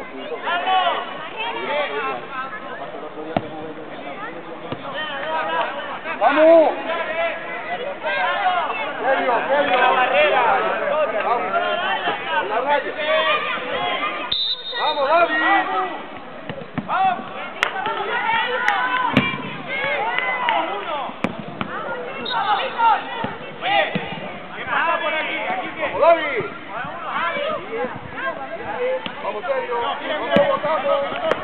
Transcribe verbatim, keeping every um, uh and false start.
¡Vamos! ¡Serio, serio! ¡La barrera! ¡Vamos! ¡En la raya! ¡Vamos, David! ¡Vamos! Oye, ¿qué pasa por aquí? ¿Aquí qué? ¡Vamos, David! ¡Vamos, serio! ¡Vamos, votamos!